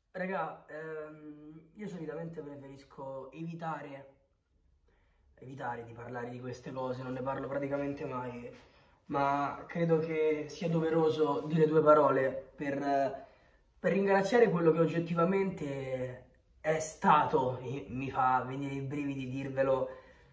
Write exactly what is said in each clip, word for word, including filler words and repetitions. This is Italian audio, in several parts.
Raga, ehm, io solitamente preferisco evitare, evitare di parlare di queste cose, non ne parlo praticamente mai, ma credo che sia doveroso dire due parole per, per ringraziare quello che oggettivamente è stato, e mi fa venire i brividi dirvelo,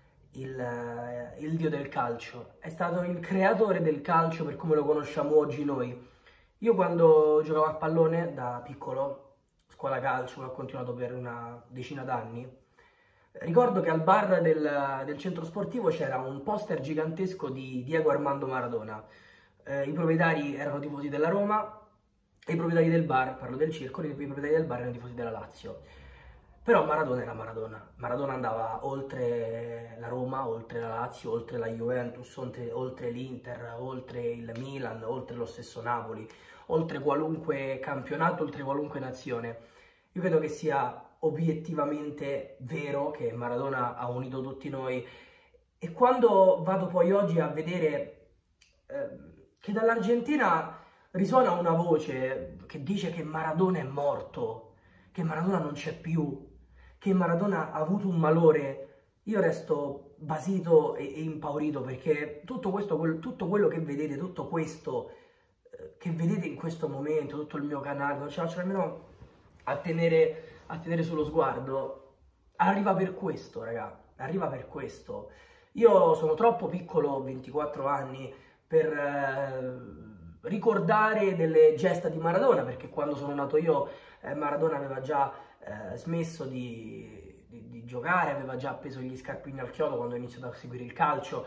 il, il dio del calcio. È stato il creatore del calcio per come lo conosciamo oggi noi. Io quando giocavo a pallone da piccolo, scuola calcio, ho continuato per una decina d'anni, ricordo che al bar del, del centro sportivo c'era un poster gigantesco di Diego Armando Maradona. Eh, I proprietari erano tifosi della Roma e i proprietari del bar, parlo del circolo, i proprietari del bar erano tifosi della Lazio. Però Maradona era Maradona. Maradona andava oltre la Roma, oltre la Lazio, oltre la Juventus, oltre, oltre l'Inter, oltre il Milan, oltre lo stesso Napoli, oltre qualunque campionato, oltre qualunque nazione. Io credo che sia obiettivamente vero che Maradona ha unito tutti noi e quando vado poi oggi a vedere eh, che dall'Argentina risuona una voce che dice che Maradona è morto, che Maradona non c'è più, che Maradona ha avuto un malore, io resto basito e, e impaurito perché tutto questo, quel, tutto quello che vedete, tutto questo eh, che vedete in questo momento, tutto il mio canale, non ce la faccio nemmeno a tenere, a tenere sullo sguardo, arriva per questo, raga, arriva per questo. Io sono troppo piccolo, ho ventiquattro anni, per eh, ricordare delle gesta di Maradona, perché quando sono nato io eh, Maradona aveva già eh, smesso di, di, di giocare, aveva già appeso gli scarpini al chiodo quando ho iniziato a seguire il calcio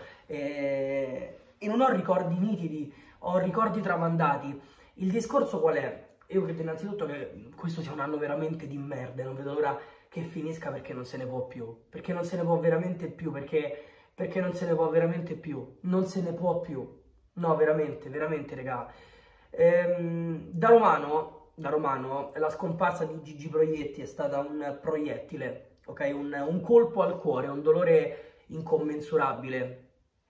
e, e non ho ricordi nitidi, ho ricordi tramandati. Il discorso qual è? Io credo innanzitutto che questo sia un anno veramente di merda e non vedo l'ora che finisca perché non se ne può più, perché non se ne può veramente più, perché, perché non se ne può veramente più, non se ne può più, no veramente, veramente regà. Ehm, da romano, da romano la scomparsa di Gigi Proietti è stata un proiettile, ok? Un, un colpo al cuore, un dolore incommensurabile.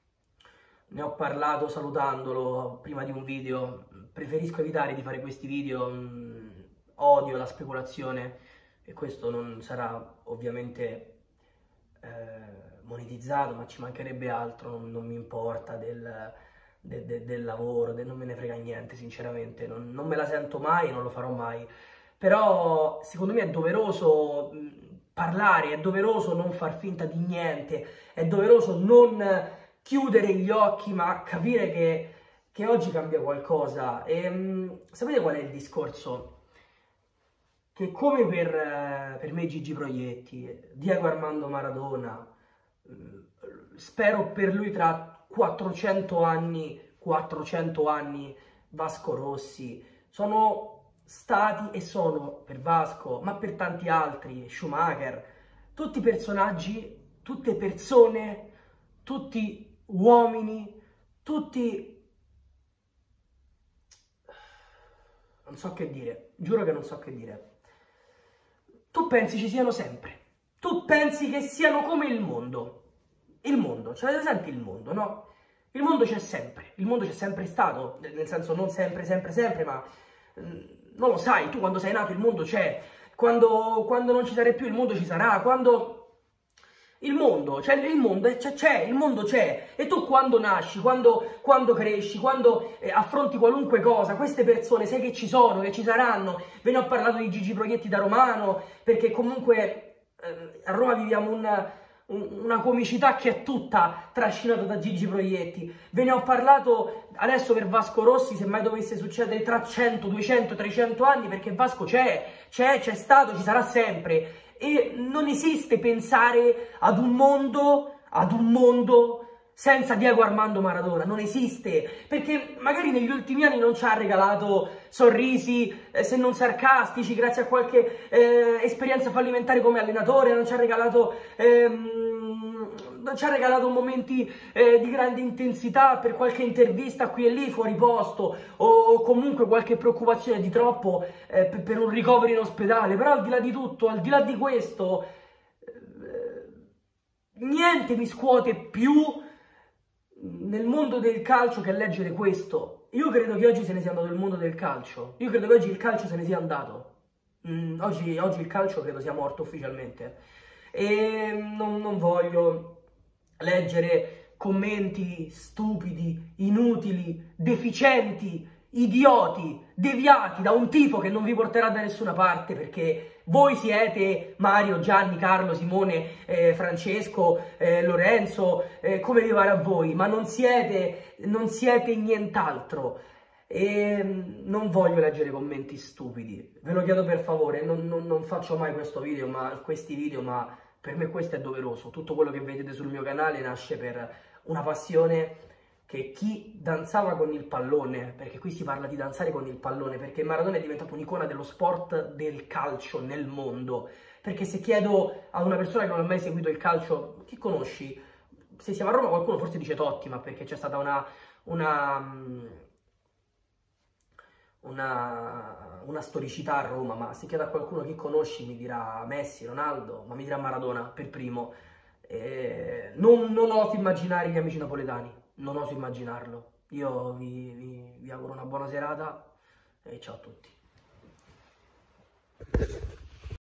Ne ho parlato salutandolo prima di un video, preferisco evitare di fare questi video, mh, odio la speculazione e questo non sarà ovviamente eh, monetizzato, ma ci mancherebbe altro, non, non mi importa del, de, de, del lavoro, de, non me ne frega niente sinceramente, non, non me la sento mai e non lo farò mai, però secondo me è doveroso mh, parlare, è doveroso non far finta di niente, è doveroso non chiudere gli occhi, ma capire che, che oggi cambia qualcosa. E mh, sapete qual è il discorso? Che come per, eh, per me Gigi Proietti, Diego Armando Maradona, mh, spero per lui tra quattrocento anni, quattrocento anni Vasco Rossi, sono stati e sono per Vasco, ma per tanti altri, Schumacher, tutti personaggi, tutte persone, tutti uomini, tutti... non so che dire, giuro che non so che dire. Tu pensi ci siano sempre, tu pensi che siano come il mondo, il mondo, cioè avete presente il mondo, no? Il mondo c'è sempre, il mondo c'è sempre stato, nel senso non sempre, sempre, sempre, ma mh, non lo sai, tu quando sei nato il mondo c'è, quando, quando non ci sarai più il mondo ci sarà, quando... Il mondo, cioè il mondo c'è, il mondo c'è e tu quando nasci, quando, quando cresci, quando eh, affronti qualunque cosa, queste persone sai che ci sono, che ci saranno. Ve ne ho parlato di Gigi Proietti da romano, perché comunque eh, a Roma viviamo una, un, una comicità che è tutta trascinata da Gigi Proietti. Ve ne ho parlato adesso per Vasco Rossi, se mai dovesse succedere tra cento, duecento, trecento anni, perché Vasco c'è, c'è, c'è stato, ci sarà sempre. E non esiste pensare ad un mondo, ad un mondo senza Diego Armando Maradona, non esiste, perché magari negli ultimi anni non ci ha regalato sorrisi, eh, se non sarcastici, grazie a qualche eh, esperienza fallimentare come allenatore, non ci ha regalato... Ehm, non ci ha regalato momenti eh, di grande intensità per qualche intervista qui e lì fuori posto o comunque qualche preoccupazione di troppo eh, per, per un ricovero in ospedale, però al di là di tutto, al di là di questo eh, niente mi scuote più nel mondo del calcio che leggere questo. Io credo che oggi se ne sia andato il mondo del calcio, io credo che oggi il calcio se ne sia andato. Mm, oggi, oggi il calcio credo sia morto ufficialmente e non, non voglio leggere commenti stupidi, inutili, deficienti, idioti, deviati da un tifo che non vi porterà da nessuna parte perché voi siete Mario, Gianni, Carlo, Simone, eh, Francesco, eh, Lorenzo, eh, come vi pare a voi, ma non siete, non siete nient'altro. E non voglio leggere commenti stupidi, ve lo chiedo per favore, non, non- non faccio mai questo video, ma, questi video, ma per me questo è doveroso. Tutto quello che vedete sul mio canale nasce per una passione che chi danzava con il pallone, perché qui si parla di danzare con il pallone, perché Maradona è diventato un'icona dello sport del calcio nel mondo. Perché se chiedo a una persona che non ha mai seguito il calcio, chi conosci? Se siamo a Roma qualcuno forse dice Totti, ma perché c'è stata una... una una, una storicità a Roma, ma se chiedo a qualcuno chi conosci mi dirà Messi, Ronaldo, ma mi dirà Maradona per primo. Eh, non, non oso immaginare gli amici napoletani, non oso immaginarlo. Io vi, vi vi auguro una buona serata e ciao a tutti.